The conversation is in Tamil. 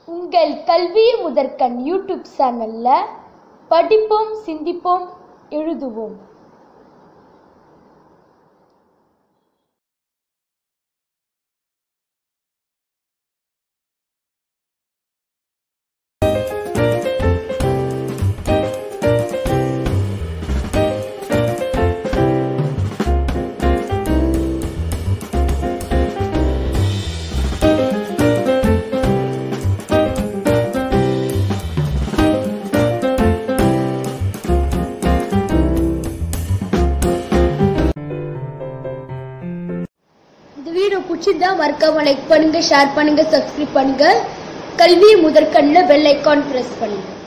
உங்கள் கல்வி முதற்கண் யூடியூப் சேனல்ல படிப்போம், சிந்திப்போம், எழுதுவோம். இந்த வீடியோ பிடிச்சிருந்தா மறக்காம லைக் பண்ணுங்க, ஷேர் பண்ணுங்க, சப்ஸ்கிரைப் பண்ணுங்க. கல்வி முதற்கண்ணில் பெல் ஐகான் பிரஸ் பண்ணுங்க.